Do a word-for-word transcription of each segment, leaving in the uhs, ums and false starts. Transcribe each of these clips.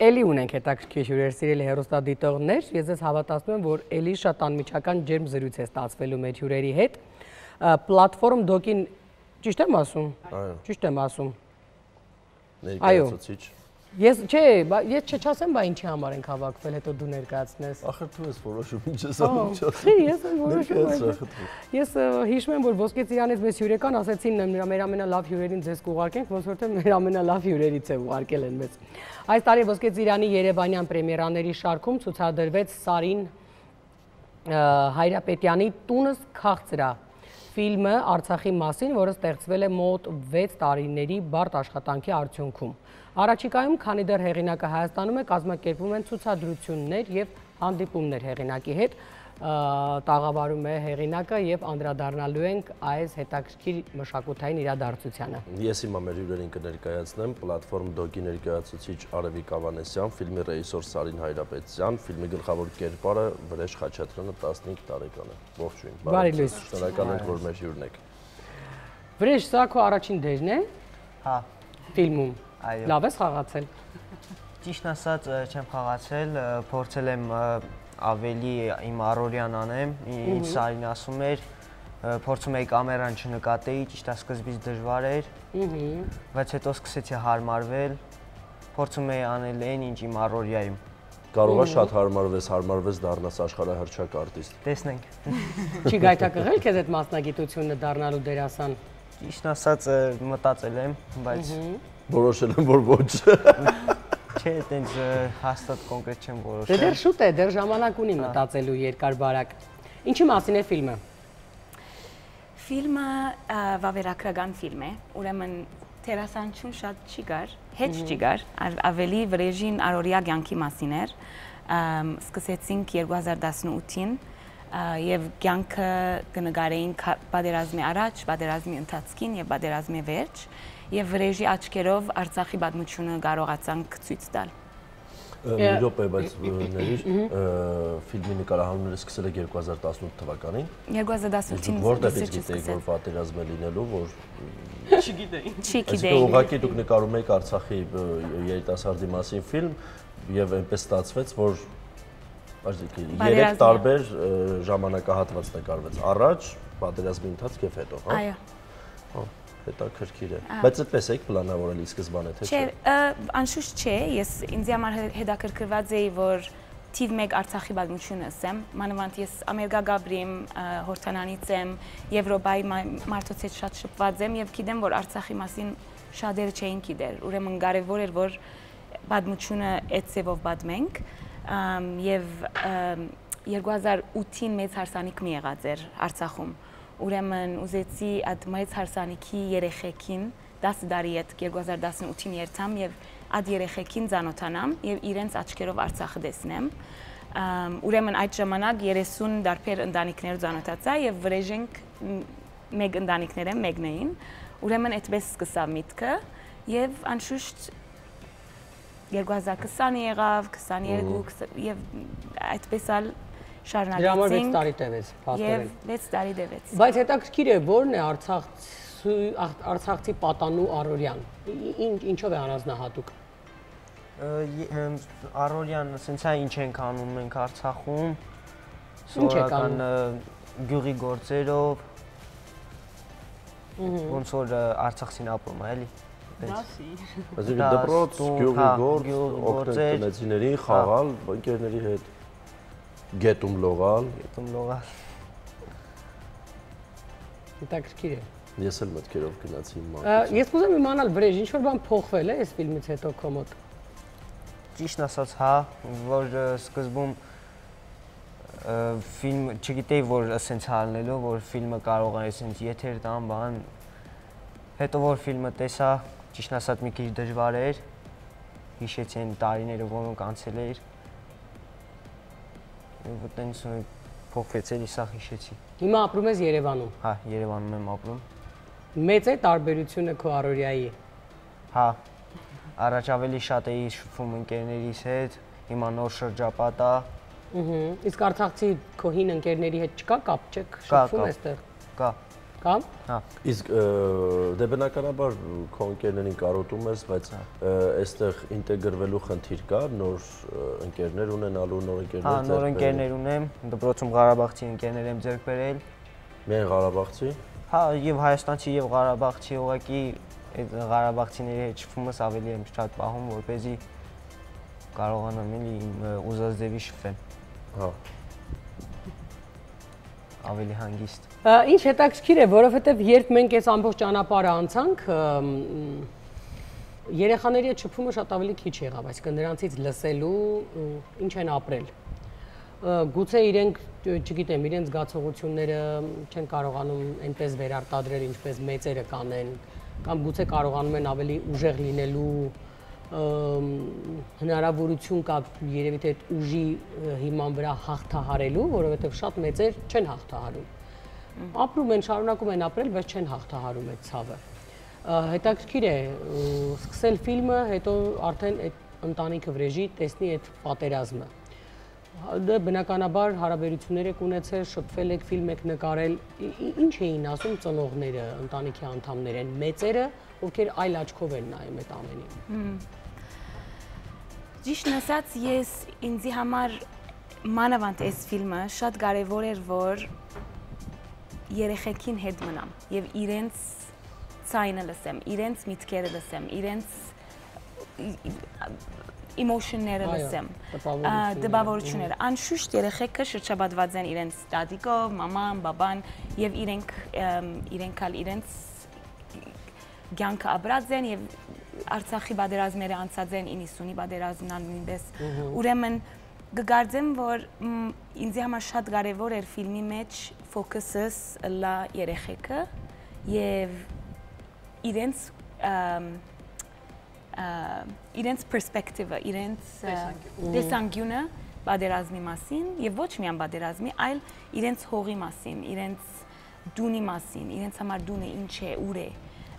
Էլի ունենք հետաքրքիր հյուրեր, սիրելի հեռուստադիտողներ, ես ձեզ հավատացնում եմ, որ էլի շատ անմիջական ջերմ զրույց է ստացվելու մեր հյուրերի հետ։ Պլատֆորմ դոկին ճիշտ եմ ասում։ Այո։ Ճիշտ եմ ասում։ Ներկայացուցիչ։ Ես չէ, ես չչասեմ, բա ինչի համար ենք հավաքվել, հետո դու ներկայացնես։ Ախր դու ես որոշում, ինչ ես անում չասեմ։ Չէ, ես եմ որոշում։ Ես հիշում եմ, որ Ոսկե ծիրանից մեզ հյուրեկան ասեցին մեր ամենալավ հյուրերին ձեզ կուղարկենք, ոնց որ թե մեր ամենալավ հյուրերից է ուղարկել են մեզ։ Այս տարի Ոսկե ծիրանի երևանյան պրեմիերաների շարքում ցուցադրվեց Սարին Հայրապետյանի «Տունս քաղցր է» ֆիլմը Արցախի մասին, որը ստեղծվել է մոտ վեց տարիների բարդ աշխատանքի արդյունքում։ Առաջիկայում, քանի դեռ հեղինակը Հայաստանում է, կազմակերպվում են ցուցադրություններ եւ հանդիպումներ հեղինակի հետ, տաղավարում է հեղինակը եւ անդրադառնալու ենք այս հետաքրքիր մշակութային իրադարձությանը։ Ես հիմա մեր հյուրերին կներկայացնեմ պլատֆորմ դոկի ներկայացուցիչ Արևիկ Ավանեսյան, ֆիլմի ռեժիսոր Սարին Հայրապետյան, ֆիլմի գլխավոր կերպարը Վրեժ Խաչատրյանը տասնհինգ տարեկան է։ Ողջույն։ Բարի լույս։ Շնորհակալ ենք, որ մեր հյուրն եք։ Վրեժ, սա քո առաջին դերն է։ Հա։ Ֆիլմում։ Այո։ Լավ ես խաղացել։ Ճիշտ ասած չեմ խաղացել, փորձել եմ ավելի իմ առօրյան անեմ, ինչ Սարին ասում էր, փորձում էի կամերան չնկատեի, ճիշտ է սկզբից դժվար էր, բայց հետո սկսեցի հարմարվել, փորձում էի անել այն, ինչ իմ առօրյայում։ Կարող է շատ հարմարվես, հարմարվես դառնաս աշխարհահռչակ արտիստ։ Տեսնենք։ Չի գայթակղել քեզ այդ մասնագիտությունը դառնալու դերասան։ Ճիշտ ասած մտածել եմ, բայց որոշել եմ, որ ոչ։ Չէ, այտենց հաստատ կոնկրետ չեմ որոշել։ Դե դեռ շուտ է, դեռ ժամանակ ունի մտածելու երկար բարակ։ Ինչի մասին է ֆիլմը։ Ֆիլմը վավերագրական ֆիլմ է, ուրեմն դերասանություն շատ չի գար, հետ չի գար, ավելի Վրեժին առօրյա կյանքի մասին էր։ Սկսեցինք երկու հազար տասնութին եւ կյանքը կնկարեինք պատերազմի առաջ, պատերազմի ընթացքին եւ պատերազմի վերջ եւ Վրեժի աչքերով Արցախի պատմությունը կարողացանք ցույց տալ։ Մի րոպե, բայց ներիր, ֆիլմի նկարահանումները սկսել եք երկու հազար տասնութ թվականին։ երկու հազար տասնութին որտեղից գիտեիք, որ պատերազմ է լինելու, որ չգիտեին։ Այսինքն ուղղակի դուք նկարում եք Արցախի երիտասարդի մասին ֆիլմ եւ այնպես ստացվեց, որ երեք տարբեր ժամանակահատված նկարվեց, առաջ, պատերազմի ընթացք եւ հետո, հա։ Այո։ Հետաքրքիր է։ Բայց այդպես եք պլանավորել ի սկզբանե, թե չէ։ Չէ, անշուշտ չէ, ես ինձ համար հետաքրքրված էի, որ թիվ մեկ Արցախի պատմությունը ասեմ, մանավանդ ես Ամերիկա Գաբրիեմ, Հորթանանից եմ, Եվրոպայի մարդոց հետ շատ շփված եմ եւ գիտեմ, որ Արցախի մասին շատերը չէին գիտեր, ուրեմն կարեւոր էր, որ պատմությունը այդ ձևով պատմենք եւ երկու հազար ութին մեծ հարսանիք մի եղած էր Արցախում։ Ուրեմն ուզեցի այդ մեծ հարսանիքի երեխեքին դասը տարի այդ երկու հազար տասնութին երթամ եւ այդ երեխեքին ծանոթանամ եւ իրենց աչքերով Արցախը տեսնեմ։ Ուրեմն այդ ժամանակ երեսուն դարբեր ընտանիքներ ծանոթացա եւ Վրեժենք մեկ ընտանիքները մեկն էին։ Ուրեմն այդպես սկսավ միտքը եւ անշուշտ երկու հազար քսան եղավ, քսաներկու եւ այդպես ալ շարունակեցինք։ վեց տարի տևեց, եւ վեց տարի տևեց։ Բայց հետաքրքիր է, ո՞րն է Արցախցի Արցախցի պատանու առօրյան։ Ինչով է առանձնահատուկ։ Առօրյան, ասենց է ինչ ենք անում մենք Արցախում, սովորական գյուղի գործերով, ոնց որ Արցախցին ապրում է, էլի։ Այսինքն դպրոց, գյուղի գործ, օգնել տնեցիներին, խաղալ, ընկերների հետ։ Գետում լողալ։ Գետում լողալ։ Հետաքրքիր է։ Ես էլ մտքերով գնացի իմ մանկությունից։ Ես կուզեմ իմանալ Վրեժ, ինչ որ բան փոխվել է այս ֆիլմից հետո քո մոտ։ Ճիշտն ասած, հա, որ սկզբում ֆիլմ չգիտեի, որ ասենց հալնելու, որ ֆիլմը կարող է ասենց եթեր տան, բան։ Հետո որ ֆիլմը տեսա, ճիշտն ասած մի քիչ դժվար էր։ Հիշեցի այն տարիները, որոնք անցել էր։ Եվ այտենց փոխվեց էլի սա հիշեցի։ Հիմա ապրում ես Երևանում։ Հա, Երևանում եմ ապրում։ Մեծ է տարբերությունը քո առօրյայի։ Հա, առաջ ավելի շատ էի շփվում ընկերներիս հետ, հիմա նոր շրջապատ է։ Իսկ Արցախցի քո հին ընկերների հետ չկա կապ, չեք շփվում այստեղ։ Կա։ Կամ։ Հա։ Իսկ դե բնականաբար քո ընկերներին կարոտում ես, բայց այստեղ ինտեգրվելու խնդիր կա, նոր ընկերներ ունենալու, նոր ընկերներ ձեռք բերել։ Հա, նոր ընկերներ ունեմ, դպրոցում Ղարաբաղցի ընկերներ եմ ձեռք բերել։ Միայն Ղարաբաղցի։ Հա, եւ հայաստանցի եւ Ղարաբաղցի, ուղղակի այդ Ղարաբաղցիների հետ շփումս ավելի եմ շատ պահում, որպեսզի կարողանամ էլի իմ ուզած ձևի շփվել։ Հա։ Ավելի հանգիստ։ Ինչ հետաքրքիր է, որովհետև երբ մենք այս ամբողջ ճանապարհը անցանք, երեխաների հետ շփումը շատ ավելի քիչ եղավ, այսինքն նրանցից լսելու ինչ են ապրել։ Գուցե իրենք, չգիտեմ, իրենց զգացողությունները չեն կարողանում այնպես վերարտադրել, ինչպես մեծերը կանեն, կամ գուցե կարողանում են ավելի ուժեղ լինելու հնարավորություն կա երևի թե այդ ուժի հիման վրա հաղթահարելու, որովհետև շատ մեծեր չեն հաղթահարում։ Ապրում են, շարունակում են ապրել, բայց չեն հաղթահարում այդ ցավը։ Հետաքրքիր է սկսել ֆիլմը, հետո արդեն այդ ընտանիքը վրեժի տեսնի այդ պատերազմը։ Դե բնականաբար հարաբերություններ եք ունեցել, շփվել եք, ֆիլմ եք նկարել, ինչ էին ասում ծնողները, ընտանիքի անդամները, մեծերը, ովքեր այլ աչքով են նայում այդ ամենին։ Ճիշտն ասած, ես ինձի համար մանավանդ այս ֆիլմը շատ կարևոր էր, որ երեխեքին հետ մնամ եւ իրենց ցայնը լսեմ, իրենց միտքերը լսեմ, իրենց emotion-ները լսեմ, տպավորությունները։ Անշուշտ երեխեքը շրջապատված են իրենց տատիկով, մաման, բաբան եւ իրենք իրենք ալ իրենց կյանքը ապրած են եւ Արցախի պատերազմները անցած են իննսունի պատերազմն նույնպես։ Ուրեմն կգարձեմ, որ ինձ համար շատ կարևոր էր ֆիլմի մեջ ֆոկուսս լա երեխեքը եւ իրենց իրենց perspective-ը, իրենց տեսանկյունը պատերազմի մասին եւ ոչ միայն պատերազմի, այլ իրենց հողի մասին, իրենց դունի մասին, իրենց համար դունը ինչ է, ուր է։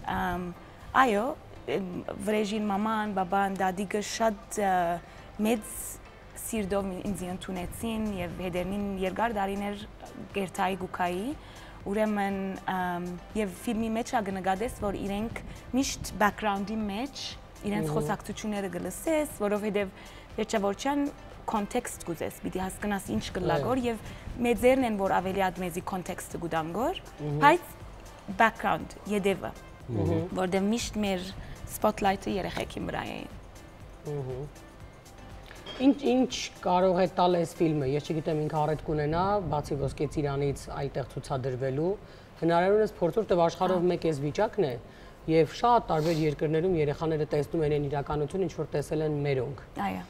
Այո, վրեժին մաման, բաբան, դադիկը շատ մեծ սիրտով ինձ ընդունեցին եւ հետերնին երկար տարիներ գերտայի գուքայի, ուրեմն եւ ֆիլմի մեջ ագնկադես, որ իրենք միշտ background-ի մեջ իրենց խոսակցությունները գլսես, որովհետև վերջավորչյան կոնտեքստ գուզես, պիտի հասկանաս ինչ կլագոր եւ մեծերն են, որ ավելի ատ մեծի կոնտեքստը գուդանգոր, բայց background, յետևը, որտեղ միշտ մեր spotlight-ը երեխեքին վրա էին։ Ինչ ինչ կարող է տալ այս ֆիլմը, ես չգիտեմ ինքը առիթ կունենա, բացի Ոսկե ծիրանից այլտեղ ցուցադրվելու, հնարավորինս փորձով տեղ աշխարհով մեկ էս վիճակն է, եւ շատ տարբեր երկրներում երեխաները տեսնում են այն իրականություն, ինչ որ տեսել են մերոնք։ Այո։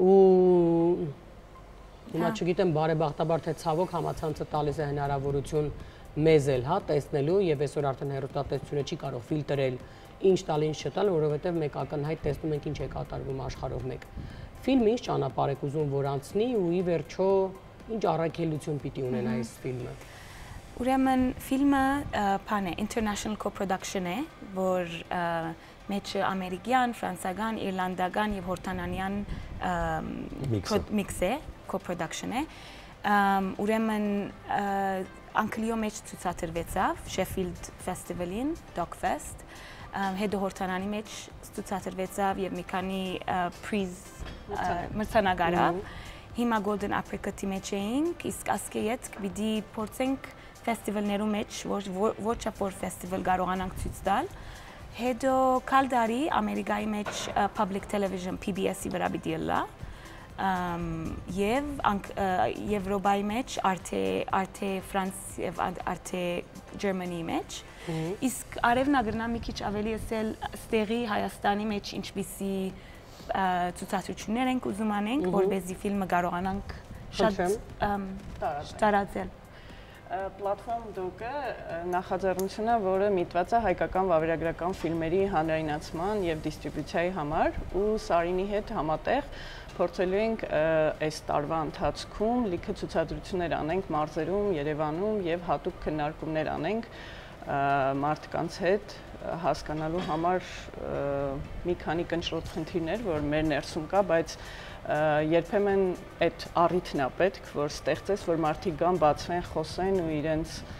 Ու հիմա չգիտեմ բարեբախտաբար թե ցավոք համացանցը տալիս է հնարավորություն մեզ էլ, հա, տեսնելու եւ այսօր արդեն հեռուստատեսությունը չի կարող ֆիլտրել ինչ տալ, ինչ չտալ, որովհետեւ մեկ ակնհայտ տեսնում ենք ինչ է կատարվում աշխարհով մեկ։ Ֆիլմը ինչ ճանապարհ եք ուզում որ անցնի ու ի վերջո ինչ առաքելություն պիտի ունենա այս ֆիլմը։ Ուրեմն ֆիլմը բան է, international co-production է, որ մեջը ամերիկյան, ֆրանսիական, իռլանդական եւ հորդանանյան միքս է, co-production է։ Ուրեմն Անկլիո մեջ ցուցադրվեցավ Sheffield Festival-ին, Dogfest, հետո հորդանանի մեջ ցուցադրվեցավ եւ մի քանի prize մրցանակարավ։ Հիմա Golden Apricot-ի մեջ էինք, իսկ ասկեյետ պիտի փորձենք ֆեստիվալներու մեջ ոչ որ ֆեստիվալ կարողանանք ցույց տալ։ Հետո կալդարի Ամերիկայի մեջ Public Television P B S-ի վրա պիտի լա եւ Եվրոպայի մեջ Arte France եւ Arte Germany մեջ։ Իսկ արևն ագրնա մի քիչ ավելի էսել ստեղի Հայաստանի մեջ ինչպիսի ցուցադրություններ ենք ուզում անենք, որպեսզի ֆիլմը կարողանանք շատ տարածել։ Պլատֆորմ դուկը նախաձեռնությունը, որը միտված է հայկական վավերագրական ֆիլմերի հանրայնացման եւ դիստրիբյուցիայի համար ու Սարինի հետ համատեղ փորձելու ենք այս տարվա ընթացքում լիքը ցուցադրություններ անենք մարզերում, Երևանում եւ հատուկ քննարկումներ անենք մարդկանց հետ հասկանալու համար մի քանի կնճռոտ խնդիրներ, որ մեր ներսում կա, բայց երբեմն այդ առիթն է պետք, որ ստեղծես, որ մարդիկ գան, բացվեն, խոսեն ու իրենց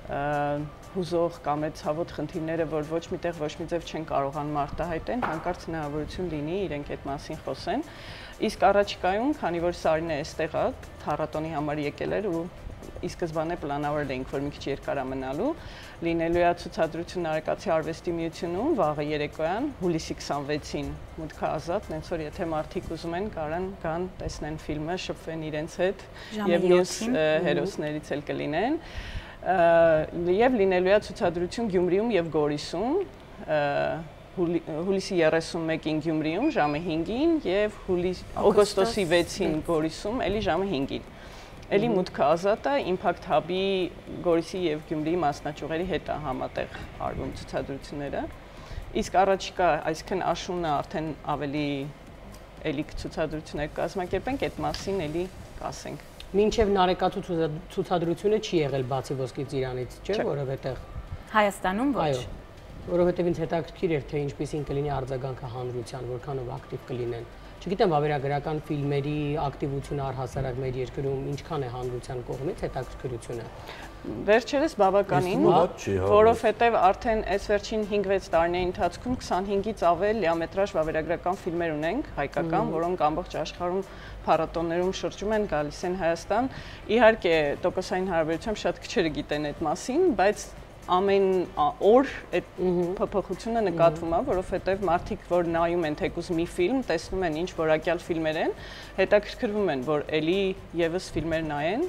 հուզող կամ այդ ցավոտ խնդիրները, որ ոչ միտեղ ոչ մի ձև չեն կարողանում արտահայտեն, հանկարծ հնարավորություն լինի իրենք այդ մասին խոսեն։ Իսկ առաջիկայում, քանի որ Սարինը այստեղ է, փառատոնի համար եկել էր ու ի սկզբանե պլանավորել էինք, որ մի քիչ երկար է մնալու, լինելու է ցուցադրություն Նարեկացի արվեստի միությունում վաղը երեկոյան, հուլիսի քսանվեցին մուտքը ազատ, հենց որ եթե մարդիկ ուզում են, կարան գան, տեսնեն ֆիլմը, շփվեն իրենց հետ եւ մյուս հերոսներից էլ կլինեն։ Եվ լինելու է ցուցադրություն Գյումրիում եւ Գորիսում, հուլիսի երեսունմեկին Գյումրիում ժամը հինգին եւ օգոստոսի վեցին Գորիսում էլի ժամը հինգին։ Էլի մուտքը ազատ է, Impact Hub-ի Գորիսի եւ Գյումրիի մասնաճյուղերի հետ է համատեղ արվում ցուցադրությունները։ Իսկ առաջիկա, այսինքն աշունը արդեն ավելի էլի ցուցադրություններ կազմակերպենք, այդ մասին էլի կասենք։ Մինչև Նարեկացու ցուցադրությունը չի եղել բացի Ոսկե ծիրանից, չէ՞, որովհետեւ Հայաստանում ոչ։ Այո, որովհետեւ ինձ հետաքրքիր էր, թե ինչպեսին կլինի արձագանքը հանրության, որքանով ակտիվ կլինեն։ Չգիտեմ, վավերագրական ֆիլմերի ակտիվությունը առհասարակ մեր երկրում ինչքան է հանրության կողմից հետաքրքրությունը։ Վերջերս բավականին, որովհետև արդեն այս վերջին հինգ-վեց տարիների ընթացքում քսանհինգից ավել լիամետրաժ վավերագրական ֆիլմեր ունենք, հայկական, որոնք ամբողջ աշխարհում փառատոներում շրջում են, գալիս են Հայաստան։ Իհարկե, տոկոսային հարաբերությամբ շատ քչերը գիտեն այդ մասին, բայց ամեն օր այդ փոփոխությունը նկատվում է, որովհետև մարդիկ, որ նայում են թեկուզ մի ֆիլմ, տեսնում են ինչ որակյալ ֆիլմեր են, հետաքրքրվում են, որ էլի եւս ֆիլմեր նայեն։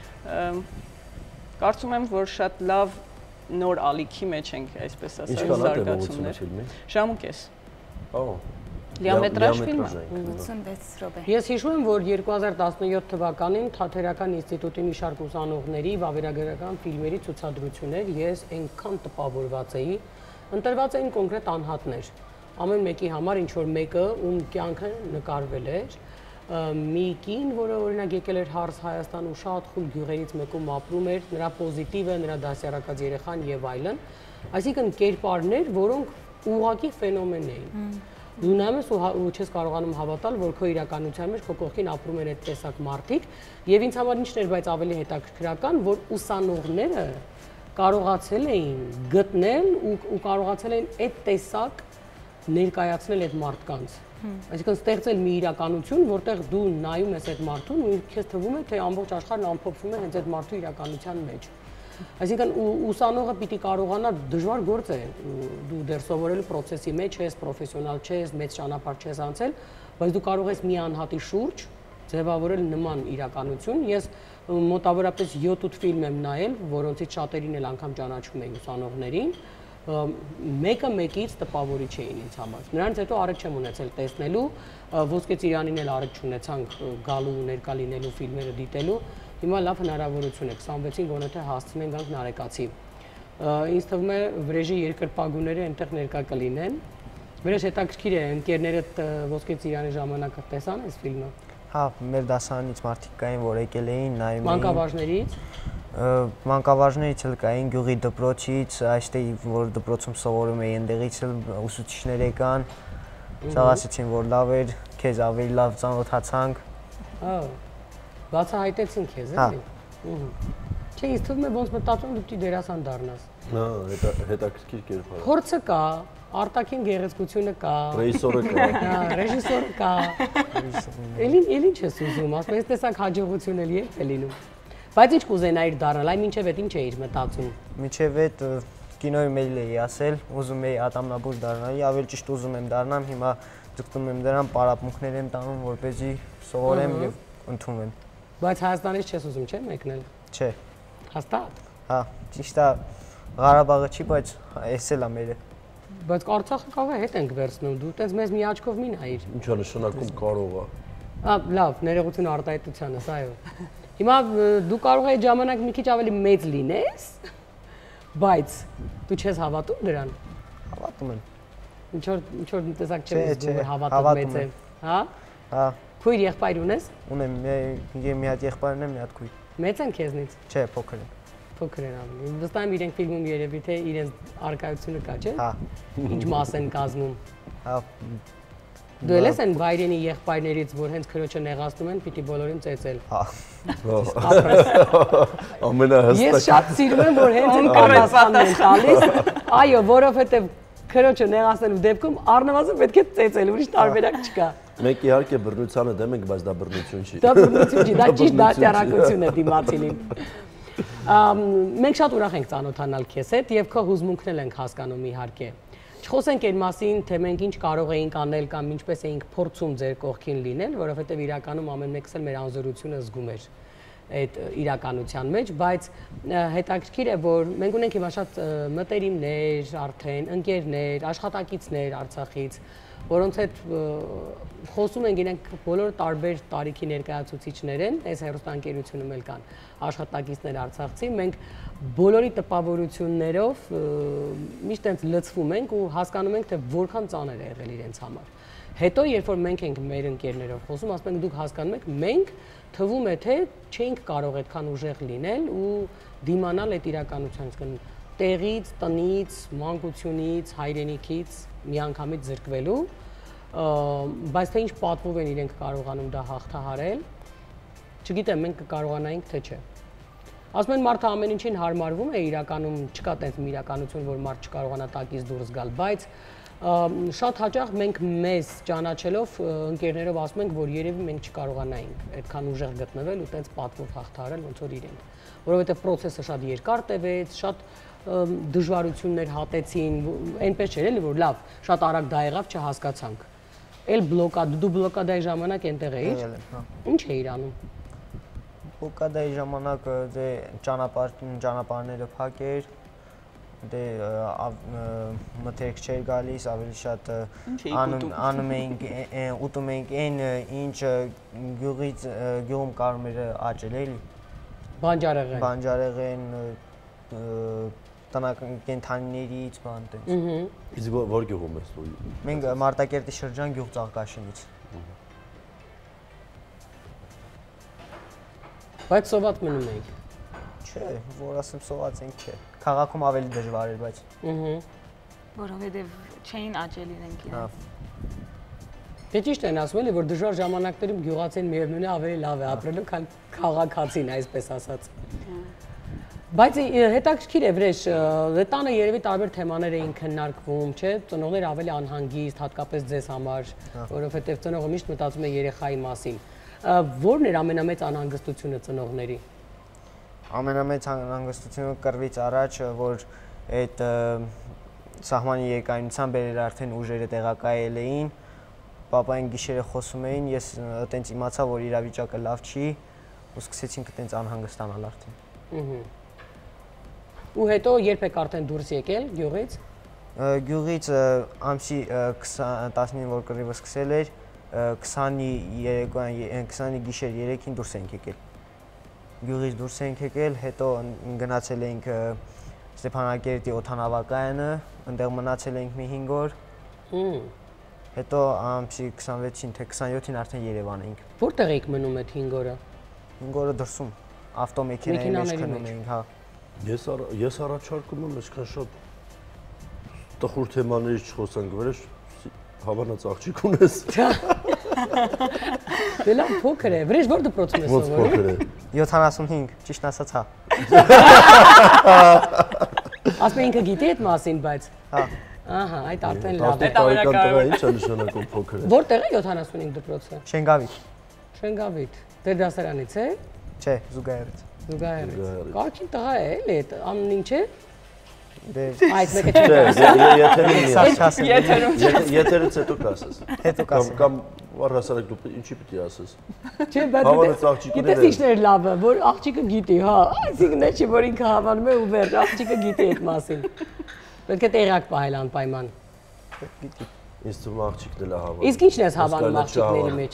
Կարծում եմ, որ շատ լավ նոր ալիքի մեջ ենք, այսպես ասած, զարգացումներ։ Ժամ ու կես։ Օ։ Լիամետրաժ ֆիլմ է։ ութսունվեց րոպե։ Ես հիշում եմ, որ երկու հազար տասնյոթ թվականին Թատերական ինստիտուտի մի շարք ուսանողների վավերագրական ֆիլմերի ցուցադրություններ, ես այնքան տպավորված էի, ընտրված էին կոնկրետ անհատներ։ Ամեն մեկի համար ինչ որ մեկը ում կյանքը նկարվել էր, մի կին, որը օրինակ եկել էր հարս Հայաստան ու շատ խուլ գյուղերից մեկում ապրում էր, նրա պոզիտիվը, նրա դասյարակած երեխան եւ այլն, այսինքն կերպարներ, որոնք ուղղակի ֆենոմեն էին։ Դու նայում ես ու չես կարողանում հավատալ, որ քո իրականության մեջ քո կողքին ապրում են այդ տեսակ մարդիկ, եւ ինձ համար ինչն էր, բայց ավելի հետաքրքրական, որ ուսանողները կարողացել էին գտնել ու կարողացել էին այդ տեսակ ներկայացնել այդ մարդկանց։ Այսինքն ստեղծել մի իրականություն, որտեղ դու նայում ես այդ մարդուն ու քեզ թվում է, թե ամբողջ աշխարհն ամփոփվում է հենց այդ մարդու իրականության մեջ։ Այսինքն ուսանողը պիտի կարողանա, դժվար գործ է, դու դեռ սովորելու process-ի մեջ ես, պրոֆեսիոնալ չես, մեծ ճանապարհ չես անցել, բայց դու կարող ես մի անհատի շուրջ ձևավորել նման իրականություն։ Ես մոտավորապես յոթ-ութ ֆիլմ եմ նայել, որոնցից շատերին էլ անգամ ճանաչում եմ ուսանողներին, մեկը մեկից տպավորիչ էին ինձ համար։ Նրանից հետո առիթ չեմ ունեցել տեսնելու, Ոսկե ծիրանին էլ առիթ չունեցանք գալու ու ներկա լինելու ֆիլմերը դիտելու։ Հիմա լավ հնարավորություն է, քսանվեցին գոնե թե հասցնենք գանք Նարեկացի։ Ինձ թվում է վրեժի երկրպագուները այնտեղ ներկա կլինեն։ Վրեժ հետաքրքիր է, ընկերներդ Ոսկե ծիրանի ժամանակ տեսան այս ֆիլմը։ Հա, մեր դասարանից մարդիկ կային, որ եկել էին, նայում էին։ Մանկավարժներից։ Մանկավարժներից էլ կային, գյուղի դպրոցից, այստեղ որ դպրոցում սովորում էի, այնտեղից էլ ուսուցիչներ եկան։ Սաղ ասեցին, որ լավ էր, քեզ ավելի լավ ծանոթացանք։ Հա։ Բացահայտեցին քեզ, էլի։ Չէ, ինձ թվում է ոնց մտածում դու պիտի դերասան դառնաս։ Հա, հետաքրքիր կերպար։ Փորձը կա, արտաքին գեղեցկությունը կա։ Ռեժիսորը կա։ Հա, ռեժիսորը կա։ Էլի էլի չես ուզում, ասում ես տեսակ հաջողություն էլ երբ է լինում։ Բայց ինչ կուզենայիր դառնալ, այ մինչև այդ ինչ էիր մտածում։ Մինչև այդ կինոյի մեյլ էի ասել, ուզում էի ատամնաբույր դառնալ, ավելի ճիշտ ուզում եմ դառնամ, հիմա ձգտում եմ դրան, պարապմունքներ եմ տանում, որպեսզի սովորեմ եւ ընդունվեմ։ Բայց Հայաստանից չես ուզում, չէ՞, մեկնել։ Չէ։ Հաստատ։ Հա, ճիշտ է, Ղարաբաղը չի, բայց էս էլ է մերը։ Բայց Արցախը կարող է հետ ենք վերցնում, դու տես մեզ մի աչքով մի նայիր։ Ինչ է նշանակում կարող է։ Ա, լավ, ներողություն արտահայտությանս, այո։ Հիմա դու կարող ես ժամանակ մի քիչ ավելի մեծ լինես, բայց դու չես հավատում դրան։ Հավատում եմ։ Ինչ որ ինչ որ տեսակ չեմ զգում, որ հավատը մեծ է, հա։ Հա։ Քույր եղբայր ունես։ Ունեմ, մի հատ եղբայր ունեմ, մի հատ քույր։ Մեծ են քեզնից։ Չէ, փոքր են։ Փոքր են ավելի։ Վստահ եմ իրենք ֆիլմում երևի թե իրենց արկայությունը կա, չէ՞։ Հա։ Ինչ մաս են կազմում։ Հա։ Դու ելես են վայրենի եղբայրներից, որ հենց քրոջը նեղացնում են, պիտի բոլորին ծեծել։ Հա։ Ամենահստակ։ Ես շատ սիրում եմ, որ հենց այն պատասխանն են տալիս։ Այո, որովհետև քրոջը նեղացնելու դեպքում առնվազն պետք է ծեծել, ուրիշ տարբերակ չկա։ Մենք իհարկե բռնությանը դեմ ենք, բայց դա բռնություն չի։ Դա բռնություն չի, դա ճիշտ դատիարակություն է դիմացինին։ Մենք շատ ուրախ ենք ծանոթանալ քեզ հետ եւ քո հուզմունքն ենք հասկանում իհարկե։ Չխոսենք այն մասին, թե մենք ինչ կարող էինք անել կամ ինչպես էինք փորձում ձեր կողքին լինել, որովհետեւ իրականում ամեն մեկս էլ մեր անզորությունը զգում էր այդ իրականության մեջ, բայց հետաքրքիր է, որ մենք ունենք հիմա շատ մտերիմներ, արդեն ընկերներ, աշխատակիցներ Արցախից, որոնց հետ խոսում ենք, իրենք բոլոր տարբեր տարիքի ներկայացուցիչներ են, այս հեռուստաընկերությունում էլ կան աշխատակիցներ արցախցի, մենք բոլորի տպավորություններով միշտ այնց լցվում ենք ու հասկանում ենք, թե որքան ծանր է եղել իրենց համար։ Հետո, երբ որ մենք ենք մեր ընկերներով խոսում, ասում ենք դուք հասկանում եք, մենք թվում է, թե չէինք կարող այդքան ուժեղ լինել ու դիմանալ այդ իրականության, տեղից, տնից, մանկությունից, հայրենիքից միանգամից զրկվելու, բայց թե ինչ պատվով են իրենք կարողանում դա հաղթահարել, չգիտեմ, մենք կկարողանայինք, թե չէ։ Ասում են մարդը ամեն ինչին հարմարվում է, իրականում չկա տենց մի իրականություն, որ մարդ չկարողանա տակից դուրս գալ, բայց շատ հաճախ մենք մեզ ճանաչելով ընկերներով ասում ենք, որ երևի մենք չկարողանայինք այդքան ուժեղ գտնվել ու տենց պատվով հաղթահարել, ոնց որ իրենք, որովհետև process-ը շատ երկար տևեց, շատ դժվարություններ հատեցին, այնպես չէր էլի, որ լավ, շատ արագ դա եղավ, չհասկացանք։ Էլ բլոկադ, դու բլոկադայի ժամանակ այնտեղ էիր։ Ինչ էիր անում։ Բլոկադայի ժամանակ դե ճանապարհ ճանապարհները փակեր, դե մթերք չէր գալիս, ավելի շատ անում էինք, ուտում էինք այն, ինչ գյուղից գյուղում կարում էր աճել էլի։ Բանջարեղեն։ Բանջարեղեն, տնական կենդանիներից, բան տենց։ Իսկ որ գյուղում ես դու։ Մենք Մարտակերտի շրջան գյուղ Ծաղկաշենից։ Բայց սոված մնում էիք։ Չէ, որ ասեմ սոված ենք չէ։ Քաղաքում ավելի դժվար էր, բայց։ Ահա։ Որովհետև չէին աճել իրենք իրենց։ Դե ճիշտ են ասում էլի, որ դժվար ժամանակներում գյուղացին միևնույն է ավելի լավ է ապրելու, քան քաղաքացին, այսպես ասած։ Բայց հետաքրքիր է վրեժ, տանը երևի տարբեր թեմաներ էին քննարկվում, չէ՞, ծնողները ավելի անհանգիստ, հատկապես ձեզ համար, որովհետև ծնողը միշտ մտածում է երեխայի մասին։ Որն էր ամենամեծ անհանգստությունը ծնողների։ Ամենամեծ անհանգստությունը կռվից առաջ, որ այդ սահմանի երկայնության բերեր արդեն ուժերը տեղակայել էին, պապային գիշերը խոսում էին, ես այտենց իմացա, որ իրավիճակը լավ չի, ու սկսեցինք այտենց անհանգստանալ արդեն։ Ու հետո երբ եք արդեն դուրս եկել գյուղից։ Գյուղից ամսի տասնին որ կռիվը սկսել էր, քսանի երեկոյան, քսանի գիշեր երեքին դուրս ենք եկել։ Գյուղից դուրս ենք եկել, հետո գնացել ենք Ստեփանակերտի օդանավակայանը, այնտեղ մնացել ենք մի հինգ օր։ Հետո ամսի քսանվեցին, թե քսանյոթին արդեն Երևան էինք։ Որտեղ եք մնում այդ հինգ օրը։ հինգ օրը դրսում, ավտոմեքենայի մեջ քնում էինք, հա։ Ես ես առաջարկում եմ այսքան շատ տխուր թեմաներից չխոսանք, վրեժ հավանած աղջիկ ունես։ Դե լավ փոքր է, վրեժ որ դպրոցում ես սովորում։ Ո՞նց փոքր է։ յոթանասունհինգ, ճիշտ ասած, հա։ Ասում ինքը գիտի այդ մասին, բայց։ Հա։ Ահա, այդ արդեն լավ է։ Տարեկան տղա ինչ է նշանակում փոքր է։ Որտեղ է յոթանասունհինգ դպրոցը։ Շենգավիթ։ Շենգավիթ։ Դեր դասարանից է։ Չէ, Զուգահեռից։ Զուգահեռից։ Կարքին տղա է, էլի, ամն ինչ է։ Դե այդ մեկը չէ։ Եթերից եթերից հետո կասես։ Հետո կասեմ։ Կամ առհասարակ դու ինչի պիտի ասես։ Չէ, բայց գիտես ինչն էր լավը, որ աղջիկը գիտի, հա, այսինքն չէ, որ ինքը հավանում է ու վերջ, աղջիկը գիտի այդ մասին։ Պետք է տեղյակ պահել անպայման։ Գիտի։ Ինձ թվում է աղջիկն էլ է հավանում։ Իսկ ինչն ես հավանում աղջիկների մեջ։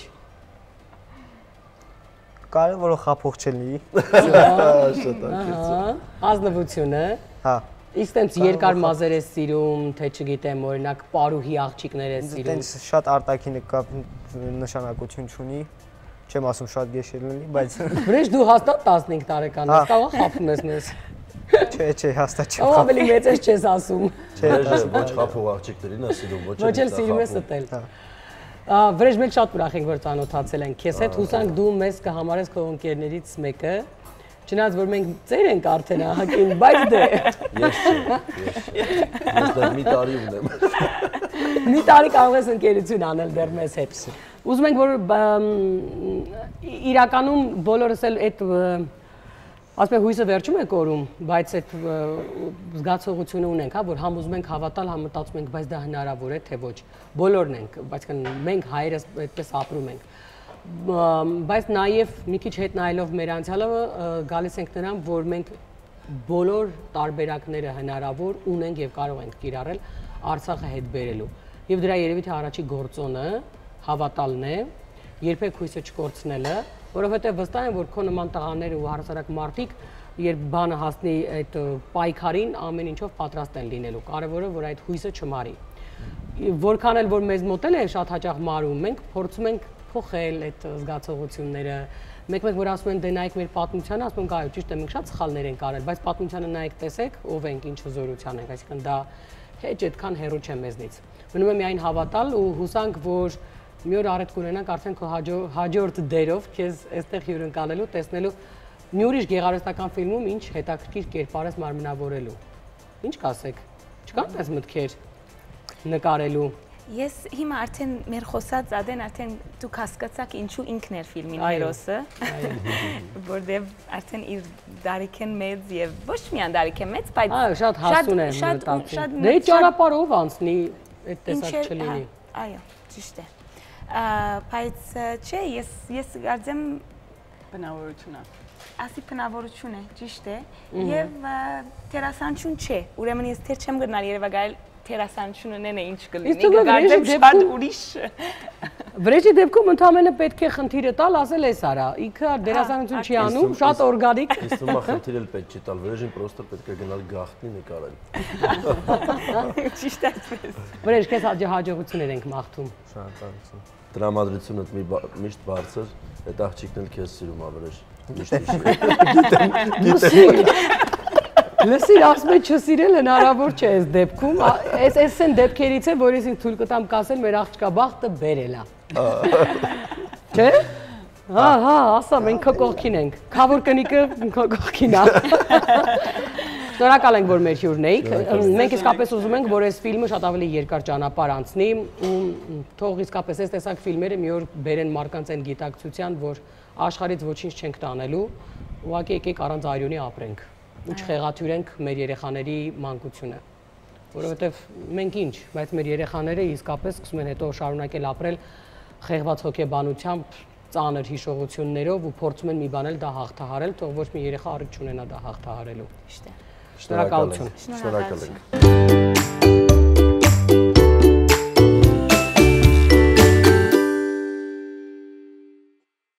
Կարևորը խափող չլինի։ Շատ ակից։ Ահա, ազնվությունը։ Հա։ Իսկ տենց երկար մազեր ես սիրում, թե չգիտեմ, օրինակ պարուհի աղջիկներ ես սիրում։ Տենց շատ արտաքինը կապ նշանակություն չունի։ Չեմ ասում շատ գեշեր լինի, բայց Վրեժ դու հաստատ տասնհինգ տարեկան ես, կարող խափում ես մեզ։ Չէ, չէ, հաստատ չեմ խափում։ Ավելի մեծ ես չես ասում։ Չէ, ոչ խափող աղջիկներին է սիրում, ոչ էլ սիրում ես ստել։ Վրեժ մենք շատ ուրախ ենք, որ ծանոթացել ենք քեզ հետ, հուսանք դու մեզ կհամարես քո ընկերներից մեկը, չնայած որ մենք ծեր ենք արդեն ահագին, բայց դե Ես չէ, ես դեռ մի տարի ունեմ։ Մի տարի կարող ես ընկերություն անել դեռ մեզ հետ։ Ուզում ենք, որ իրականում բոլորս էլ այդ ասում հույսը վերջում է կորում, բայց այդ զգացողությունը ունենք, հա, որ համ ուզում ենք հավատալ, համ մտածում ենք, բայց դա հնարավոր է, թե ոչ։ Բոլորն ենք, բայց մենք հայերս այդպես ապրում ենք։ Բայց նաև մի քիչ հետ նայելով մեր անցյալը գալիս ենք նրան, որ մենք բոլոր տարբերակները հնարավոր ունենք եւ կարող ենք կիրառել Արցախը հետ բերելու։ Եվ դրա երևի թե առաջի գործոնը հավատալն է, երբեք հույսը չկորցնելը, որովհետեւ վստահ եմ, որ քո նման տղաները ու հարցարակ մարդիկ, երբ բանը հասնի այդ պայքարին, ամեն ինչով պատրաստ են լինելու։ Կարևորը որ այդ հույսը չմարի։ Որքան էլ որ մեզ մոտել է շատ հաճախ մարում, մենք փորձում ենք փոխել այդ զգացողությունները։ Մեկ-մեկ որ ասում են դե նայեք մեր պատմությանը, ասում ենք այո, ճիշտ է, մենք շատ սխալներ ենք արել, բայց պատմությանը նայեք, տեսեք, ով ենք, ինչ հզորության ենք, այսինքն դա հեչ այդքան հեռու չէ մեզնից։ Մնում է միայն հավատալ ու հուսանք, որ մի օր առիթ կունենանք արդեն քո հաջորդ դերով քեզ այստեղ հյուրընկալելու, տեսնելու մի ուրիշ գեղարվեստական ֆիլմում ինչ հետաքրքիր կերպար ես մարմնավորելու։ Ինչ կասեք։ Չկան այս մտքեր նկարելու։ Ես հիմա արդեն մեր խոսած Ադեն արդեն դուք հասկացաք ինչու ինքն էր ֆիլմին հերոսը, որտեղ արդեն իր դարիքեն մեծ եւ ոչ միայն դարիքեն մեծ, բայց այո, շատ հասուն է մտածում։ Դե ճանապարհով անցնի, այդ տեսակ չլինի։ Այո, ճիշտ է։ Բայց չէ, ես ես կարծեմ բնավորությունը։ Ասի բնավորություն է, ճիշտ է, եւ տերասանություն չէ։ Ուրեմն ես թեր չեմ գնալ Երևան Տերասանությունը նենե ինչ կլինի, գարդեմ շատ ուրիշ։ Վրեժի դեպքում ընդամենը պետք է խնդիրը տալ, ասել էս արա, ինքը դերասանություն չի անում, շատ օրգանիկ։ Իսկ ումա խնդիր էլ պետք չի տալ, Վրեժին պրոստը պետք է գնալ գաղտնի նկարել։ Ճիշտ այդպես։ Վրեժ, քեզ հաջողություններ ենք մաղթում։ Շնորհակալություն։ Տրամադրությունդ միշտ բարձր, այդ աղջիկն էլ քեզ սիրում ա Վրեժ։ Միշտ գիտեմ։ Լսիր, ասում է չսիրել հնարավոր չէ այս դեպքում, այս այս են դեպքերից է, որ ես ինձ թույլ կտամ կասել մեր աղջկա բախտը բերել ա։ Չէ՞։ Հա, հա, ասա, մենք քո կողքին ենք։ Քավոր կնիկը քո կողքին ա։ Շնորհակալ ենք, որ մեր հյուրն էիք։ Մենք իսկապես ուզում ենք, որ այս ֆիլմը շատ ավելի երկար ճանապարհ անցնի ու թող իսկապես այս տեսակ ֆիլմերը մի օր բերեն մարդկանց այն գիտակցության, որ աշխարհից ոչինչ չենք տանելու, ուղղակի եկեք առանց արյունի ապրենք։ Ու չխեղաթյուրենք մեր երեխաների մանկությունը, որովհետև մենք ինչ, բայց մեր երեխաները իսկապես սկսում են հետո շարունակել ապրել խեղված հոգեբանությամբ, ծանր հիշողություններով ու փորձում են մի բան էլ դա հաղթահարել, թող ոչ մի երեխա առիթ չունենա դա հաղթահարելու։ Ճիշտ է։ Շնորհակալություն։ Շնորհակալ ենք։